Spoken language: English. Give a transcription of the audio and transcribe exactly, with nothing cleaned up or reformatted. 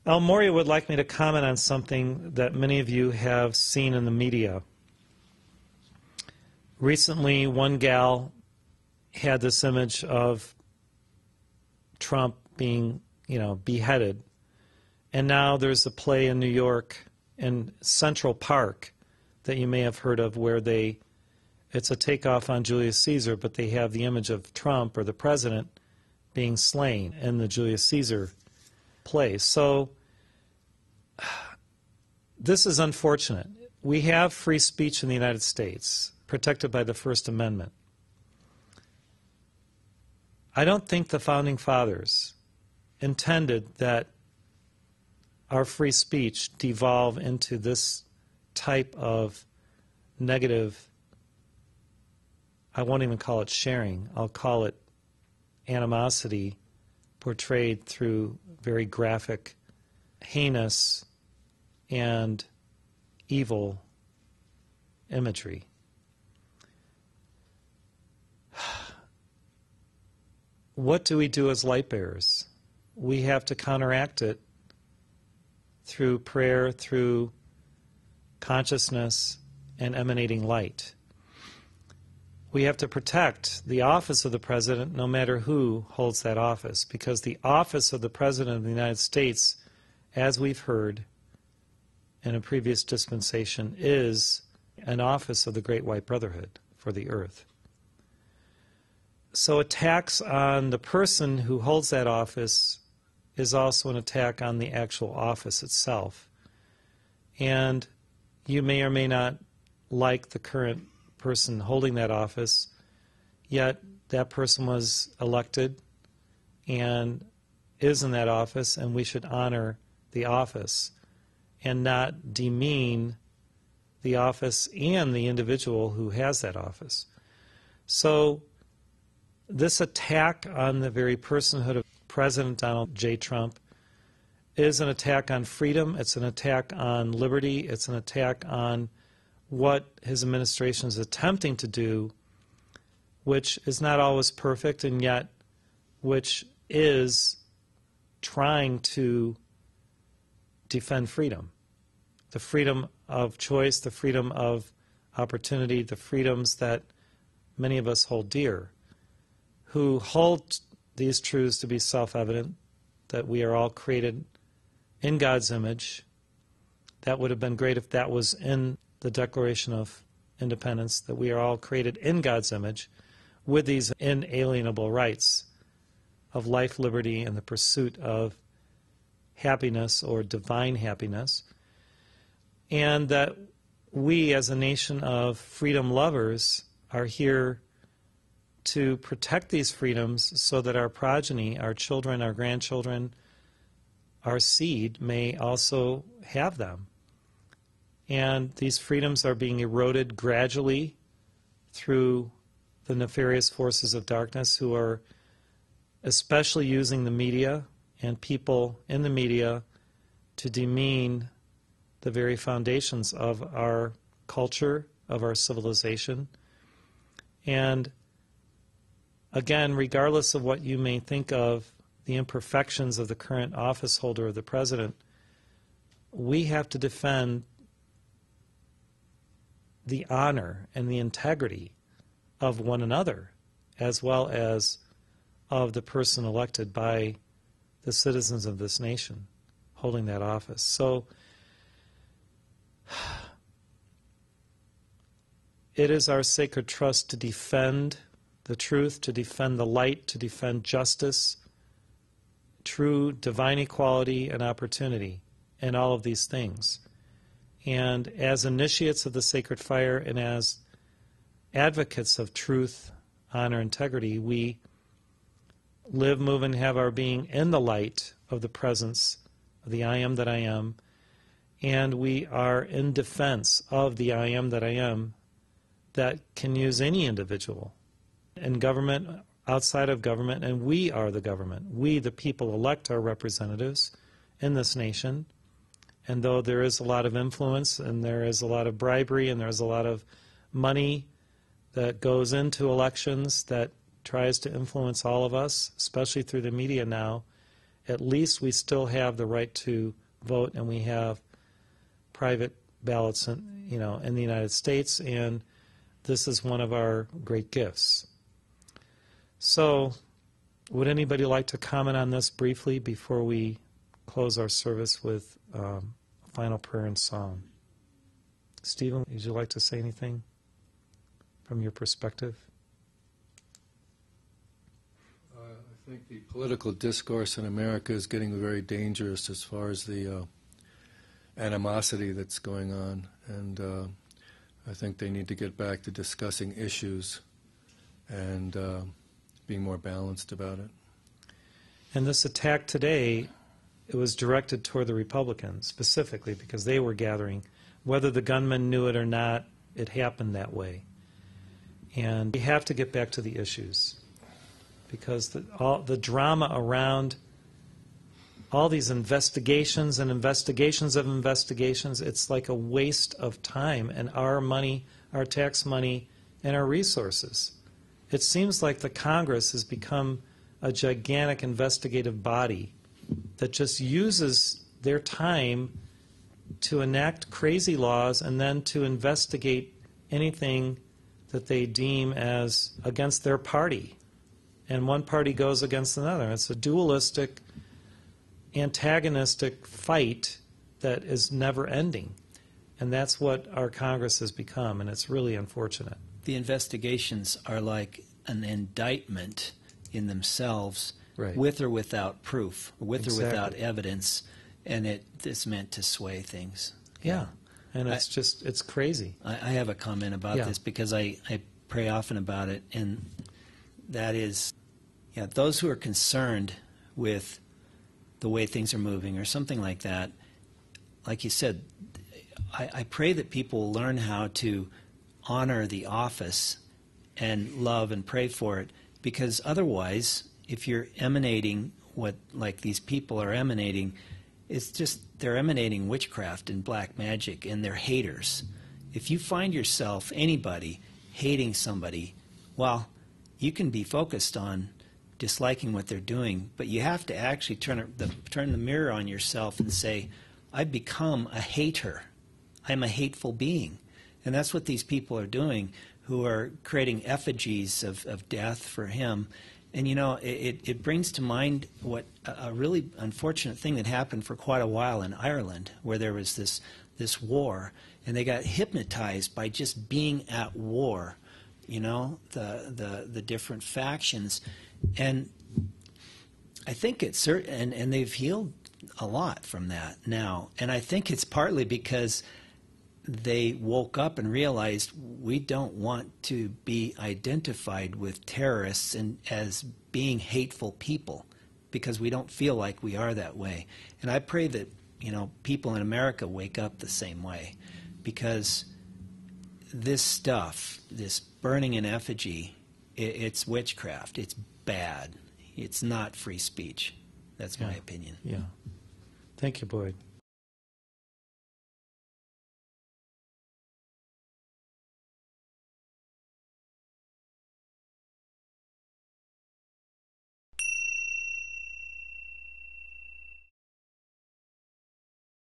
Al Morya would like me to comment on something that many of you have seen in the media. Recently, one gal had this image of Trump being, you know, beheaded. And now there's a play in New York in Central Park that you may have heard of where they, it's a takeoff on Julius Caesar, but they have the image of Trump or the president being slain in the Julius Caesar play. So this is unfortunate. We have free speech in the United States, protected by the First Amendment. I don't think the Founding Fathers intended that our free speech devolve into this type of negative, I won't even call it sharing, I'll call it animosity portrayed through very graphic, heinous, and evil imagery. What do we do as light bearers? We have to counteract it through prayer, through consciousness, and emanating light. We have to protect the office of the President no matter who holds that office, because the office of the President of the United States, as we've heard in a previous dispensation, is an office of the Great White Brotherhood for the earth. So attacks on the person who holds that office is also an attack on the actual office itself. And you may or may not like the current person holding that office, yet that person was elected and is in that office, and we should honor the office and not demean the office and the individual who has that office. So this attack on the very personhood of President Donald J. Trump is an attack on freedom, it's an attack on liberty, it's an attack on what his administration is attempting to do, which is not always perfect, and yet which is trying to defend freedom. The freedom of choice, the freedom of opportunity, the freedoms that many of us hold dear, who hold these truths to be self-evident, that we are all created in God's image. That would have been great if that was in the Declaration of Independence, that we are all created in God's image with these inalienable rights of life, liberty, and the pursuit of happiness or divine happiness, and that we as a nation of freedom lovers are here to protect these freedoms so that our progeny, our children, our grandchildren, our seed may also have them. And these freedoms are being eroded gradually through the nefarious forces of darkness, who are especially using the media and people in the media to demean the very foundations of our culture, of our civilization. And again, regardless of what you may think of the imperfections of the current office holder of the president, we have to defend the honor and the integrity of one another, as well as of the person elected by the citizens of this nation holding that office. So it is our sacred trust to defend the truth, to defend the light, to defend justice, true divine equality and opportunity, and all of these things. And as initiates of the sacred fire and as advocates of truth, honor, integrity, we live, move, and have our being in the light of the presence of the I am that I am, and we are in defense of the I am that I am that can use any individual in government, outside of government, and we are the government. We, the people, elect our representatives in this nation, and though there is a lot of influence and there is a lot of bribery and there's a lot of money that goes into elections that tries to influence all of us, especially through the media now, at least we still have the right to vote, and we have private ballots in, you know, in the United States, and this is one of our great gifts. So, would anybody like to comment on this briefly before we close our service with um, a final prayer and song? Stephen, would you like to say anything from your perspective? Uh, I think the political discourse in America is getting very dangerous as far as the uh, animosity that's going on, and uh, I think they need to get back to discussing issues and uh, being more balanced about it. And this attack today, it was directed toward the Republicans specifically because they were gathering. Whether the gunman knew it or not, it happened that way. And we have to get back to the issues because the, all, the drama around all these investigations and investigations of investigations, it's like a waste of time and our money, our tax money, and our resources. It seems like the Congress has become a gigantic investigative body that just uses their time to enact crazy laws and then to investigate anything that they deem as against their party. And one party goes against another. It's a dualistic, antagonistic fight that is never ending. And that's what our Congress has become, and it's really unfortunate. The investigations are like an indictment in themselves, right, with or without proof, with exactly. or without evidence, and it is meant to sway things. Yeah, and it's I, just, it's crazy. I, I have a comment about yeah. this because I, I pray often about it, and that is, yeah, those who are concerned with the way things are moving or something like that, like you said, I, I pray that people learn how to honor the office and love and pray for it, because otherwise, if you're emanating what like these people are emanating, it's just they're emanating witchcraft and black magic, and they're haters. If you find yourself, anybody, hating somebody, well, you can be focused on disliking what they're doing, but you have to actually turn the, turn the mirror on yourself and say, I've become a hater. I'm a hateful being. And that's what these people are doing, who are creating effigies of, of death for him. And, you know, it, it brings to mind what a, a really unfortunate thing that happened for quite a while in Ireland, where there was this, this war, and they got hypnotized by just being at war, you know, the, the, the different factions. And I think it's certain, and, and they've healed a lot from that now. And I think it's partly because they woke up and realized we don't want to be identified with terrorists and as being hateful people, because we don't feel like we are that way. And I pray that, you know, people in America wake up the same way, because this stuff, this burning in effigy, it, it's witchcraft. It's bad. It's not free speech. That's yeah. my opinion. Yeah. Thank you, Boyd.